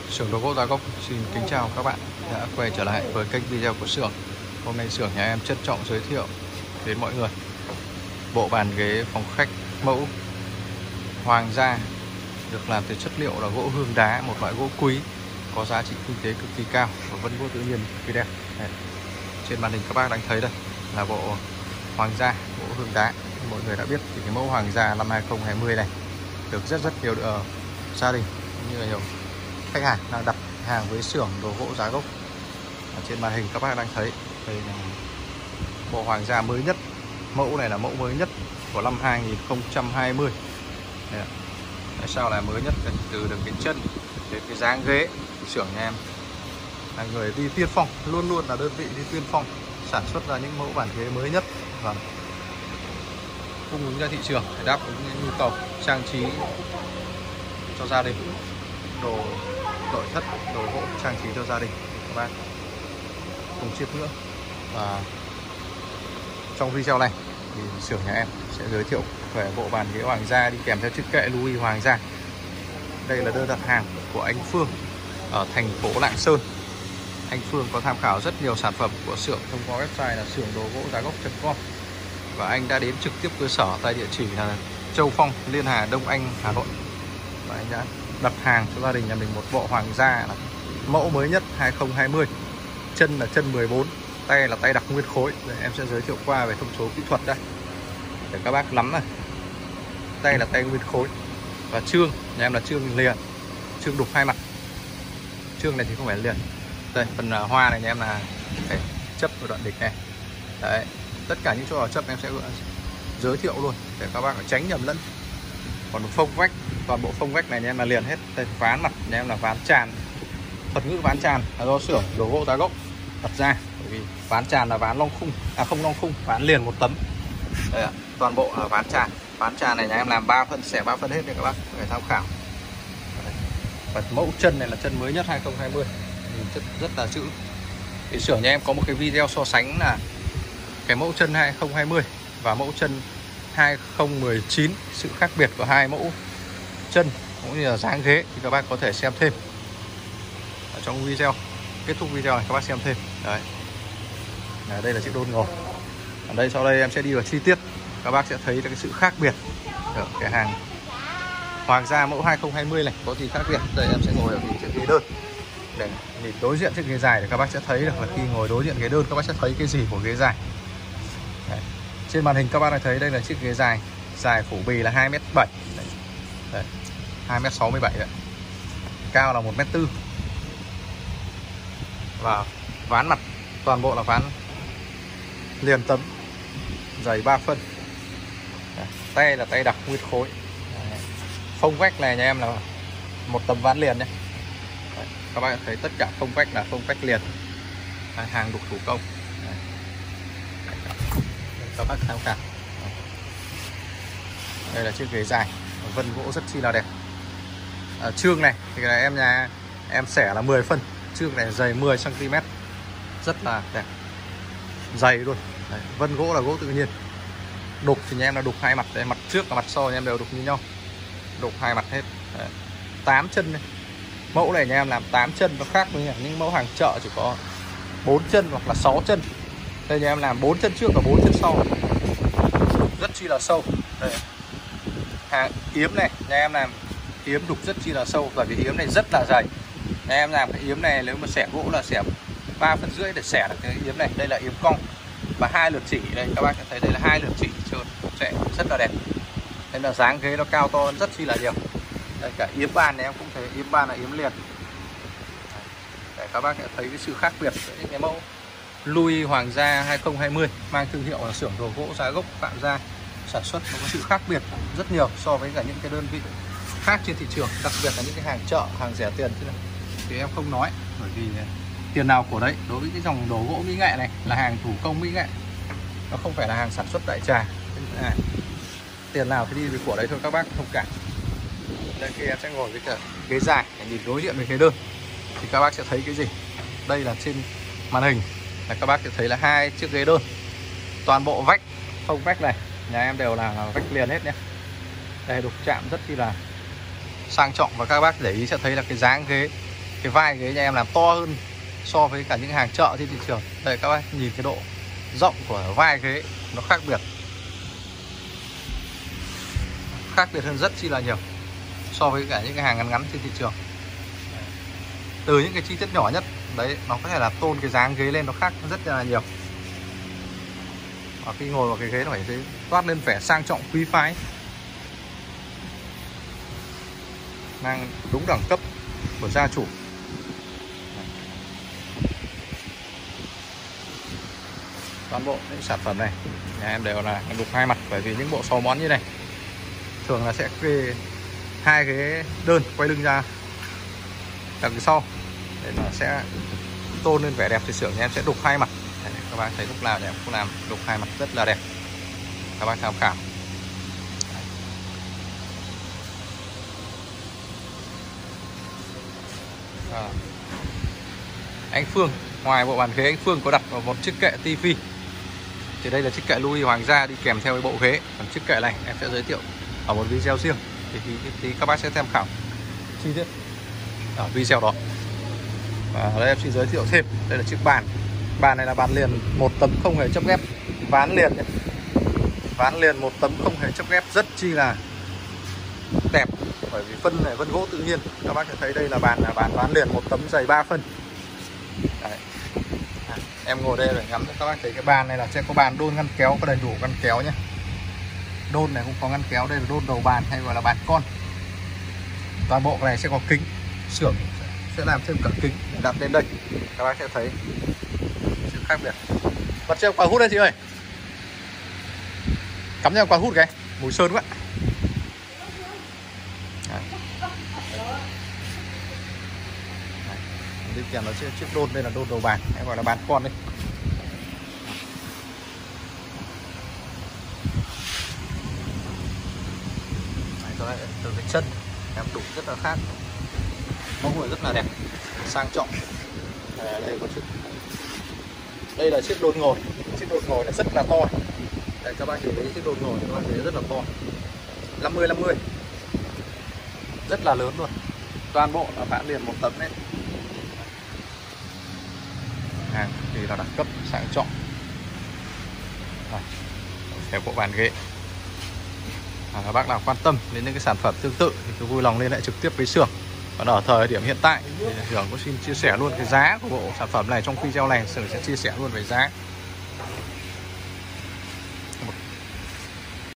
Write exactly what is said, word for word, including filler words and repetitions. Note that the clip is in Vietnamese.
Xưởng đồ gỗ Gia Gốc xin kính chào các bạn đã quay trở lại với kênh video của xưởng. Hôm nay xưởng nhà em trân trọng giới thiệu đến mọi người bộ bàn ghế phòng khách mẫu hoàng gia được làm từ chất liệu là gỗ hương đá, một loại gỗ quý có giá trị kinh tế cực kỳ cao và vân gỗ tự nhiên cực kỳ đẹp. Đây, trên màn hình các bác đang thấy đây là bộ hoàng gia gỗ hương đá. Mọi người đã biết thì cái mẫu hoàng gia năm hai không hai không này được rất rất nhiều uh, gia đình cũng như là nhiều khách hàng đang đặt hàng với xưởng đồ gỗ Gia Gốc. Ở trên màn hình các bác đang thấy đây là bộ hoàng gia mới nhất. Mẫu này là mẫu mới nhất của năm hai không hai không. Đây, tại sao là mới nhất? Từ đường cái chân đến cái dáng ghế, xưởng nhà em là người đi tiên phong, luôn luôn là đơn vị đi tiên phong sản xuất ra những mẫu bàn ghế mới nhất và cung ứng ra thị trường để đáp ứng những nhu cầu trang trí cho gia đình, đồ nội thất, đồ gỗ trang trí cho gia đình các bác cùng chiết nữa. Và trong video này thì xưởng nhà em sẽ giới thiệu về bộ bàn ghế hoàng gia đi kèm theo chiếc kệ Louis hoàng gia. Đây là đơn đặt hàng của anh Phương ở thành phố Lạng Sơn. Anh Phương có tham khảo rất nhiều sản phẩm của xưởng thông qua website là xưởng đồ gỗ gia gốc chấm com và anh đã đến trực tiếp cơ sở tại địa chỉ là Châu Phong, Liên Hà, Đông Anh, Hà Nội và anh đã đặt hàng cho gia đình nhà mình một bộ hoàng gia là mẫu mới nhất hai không hai không. Chân là chân mười bốn, tay là tay đặc nguyên khối. Đây, em sẽ giới thiệu qua về thông số kỹ thuật đây để các bác nắm này. Tay là tay nguyên khối và chương nhà em là chương liền, chương đục hai mặt. Chương này thì không phải liền. Đây, phần hoa này nhà em là phải chấp vào đoạn địch này. Đấy, tất cả những chỗ nào chấp em sẽ giới thiệu luôn để các bác tránh nhầm lẫn. Còn phông vách, toàn bộ phông vách này nhà em là liền hết. Đây, ván mặt nhà em là ván tràn. Thuật ngữ ván tràn là do xưởng đồ gỗ Gia Gốc đặt ra, bởi vì ván tràn là ván long khung, à không long khung, ván liền một tấm. Đây ạ, toàn bộ là ván tràn. Ván tràn này nhà em làm ba phân, xẻ ba phân hết để các bác phải tham khảo. Đấy. Và mẫu chân này là chân mới nhất hai không hai không, nhìn rất, rất là chữ. Thì xưởng nhà em có một cái video so sánh là cái mẫu chân hai không hai không và mẫu chân hai không một chín, sự khác biệt của hai mẫu chân cũng như là dáng ghế thì các bác có thể xem thêm ở trong video. Kết thúc video này các bác xem thêm. Đấy, à, đây là chiếc đôn ngồi. Ở đây sau đây em sẽ đi vào chi tiết, các bác sẽ thấy cái sự khác biệt ở cái hàng hoàng gia mẫu hai không hai không này có gì khác biệt. Đây em sẽ ngồi ở chiếc ghế đơn để nhìn đối diện chiếc ghế dài để các bác sẽ thấy được là khi ngồi đối diện ghế đơn các bác sẽ thấy cái gì của ghế dài. Đấy. Trên màn hình các bác đã thấy đây là chiếc ghế dài, dài phủ bì là hai mét bảy, hai mét sáu mươi bảy đấy. Cao là một mét tư. Và ván mặt toàn bộ là ván liền tấm, dày ba phân. Đấy. Tay là tay đặc nguyên khối. Đấy. Phông vách này nhà em là một tấm ván liền nhé. Đấy. Các bạn thấy tất cả phông vách là phông vách liền, hàng đục thủ công. Đấy. Các bác tham khảo. Đây là chiếc ghế dài, vân gỗ rất chi là đẹp. À, chương này thì là em nhà em xẻ là mười phân. Chương này dày mười xăng ti mét, rất là đẹp, dày luôn. Đấy, vân gỗ là gỗ tự nhiên. Đục thì nhà em là đục hai mặt. Đây, mặt trước và mặt sau nhà em đều đục như nhau, đục hai mặt hết. Đấy. tám chân này. Mẫu này nhà em làm tám chân, nó khác với những mẫu hàng chợ chỉ có bốn chân hoặc là sáu chân. Đây nhà em làm bốn chân trước và bốn chân sau, rất chi là sâu. Đây. Hàng yếm này nhà em làm yếm đục rất chi là sâu, bởi vì yếm này rất là dày. Nhà em làm cái yếm này nếu mà xẻ gỗ là xẻ ba phân rưỡi để xẻ được cái yếm này. Đây là yếm cong và hai lượt chỉ. Đây các bác sẽ thấy đây là hai lượt chỉ trơn sẽ rất là đẹp. Nên là dáng ghế nó cao to rất chi là nhiều. Đây, cả yếm bàn này em cũng thấy yếm bàn là yếm liền. Để các bác sẽ thấy cái sự khác biệt giữa những cái mẫu Louis hoàng gia hai không hai không mang thương hiệu là xưởng đồ gỗ Gia Gốc Phạm Gia sản xuất, nó có sự khác biệt rất nhiều so với cả những cái đơn vị khác trên thị trường, đặc biệt là những cái hàng chợ, hàng rẻ tiền thế này thì em không nói, bởi vì tiền nào của đấy. Đối với cái dòng đồ gỗ mỹ nghệ này là hàng thủ công mỹ nghệ, nó không phải là hàng sản xuất đại trà. À, tiền nào thì đi với của đấy thôi, các bác thông cảm. Đây, khi em sẽ ngồi với cả ghế dài để nhìn đối diện với ghế đơn thì các bác sẽ thấy cái gì. Đây là trên màn hình là các bác sẽ thấy là hai chiếc ghế đơn. Toàn bộ vách, phông vách này nhà em đều là vách liền hết nhé. Đây, đục chạm rất chi là sang trọng và các bác để ý sẽ thấy là cái dáng ghế cái vai ghế nhà em làm to hơn so với cả những hàng chợ trên thị trường. Đây các bác nhìn cái độ rộng của vai ghế nó khác biệt, khác biệt hơn rất chi là nhiều so với cả những cái hàng ngắn ngắn trên thị trường. Từ những cái chi tiết nhỏ nhất đấy nó có thể là tôn cái dáng ghế lên nó khác rất là nhiều. Và khi ngồi vào cái ghế nó phải thấy toát lên vẻ sang trọng quý phái, mang đúng đẳng cấp của gia chủ. Toàn bộ những sản phẩm này nhà em đều là đục hai mặt, bởi vì những bộ sáu món như này thường là sẽ kê hai cái đơn quay lưng ra đằng phía sau, để mà sẽ tôn lên vẻ đẹp. Thì xưởng nhà em sẽ đục hai mặt. Đấy, các bác thấy lúc nào nhà em cũng làm đục hai mặt rất là đẹp, các bác tham khảo. À. Anh Phương, ngoài bộ bàn ghế anh Phương có đặt vào một chiếc kệ tivi. Thì đây là chiếc kệ Louis Hoàng gia đi kèm theo với bộ ghế. Còn chiếc kệ này em sẽ giới thiệu ở một video riêng, thì, thì, thì các bác sẽ tham khảo chi tiết ở video đó. Và ở đây em xin giới thiệu thêm, đây là chiếc bàn. Bàn này là bàn liền một tấm không hề chấp ghép, ván liền nhé. Ván liền một tấm không hề chấp ghép, rất chi là đẹp, bởi vì phân này vân gỗ tự nhiên. Các bác sẽ thấy đây là bàn là bàn ván liền một tấm dày ba phân. Đấy. À, em ngồi đây để ngắm cho các bác thấy cái bàn này là sẽ có bàn đôn ngăn kéo, có đầy đủ ngăn kéo nhé. Đôn này cũng có ngăn kéo, đây là đôn đầu bàn hay gọi là bàn con. Toàn bộ cái này sẽ có kính, xưởng sẽ làm thêm cả kính để đặt lên đây, các bác sẽ thấy sự khác biệt. Bật cho em quả hút đây chị ơi, cắm cho em quả hút cái mùi sơn quá. Đi kèm nó sẽ chiếc đôn, đây là đôn đầu bàn hay gọi là bàn con đấy. Đấy, từ cái chân em đục rất là khác, mẫu người rất là đẹp, sang trọng. Đây, đây có chiếc, đây là chiếc đôn ngồi, chiếc đôn ngồi là rất là to. Đây các bạn nhìn thấy chiếc đôn ngồi, các bạn thấy rất là to, năm mươi năm mươi, rất là lớn luôn. Toàn bộ là ván liền một tấm đấy. Hàng thì là đẳng cấp sang trọng. Cái bộ bàn ghế. À, các bác nào quan tâm đến những cái sản phẩm tương tự thì cứ vui lòng liên hệ trực tiếp với xưởng. Còn ở thời điểm hiện tại thì xưởng có xin chia sẻ luôn cái giá của bộ sản phẩm này trong video này. Xưởng sẽ chia sẻ luôn về giá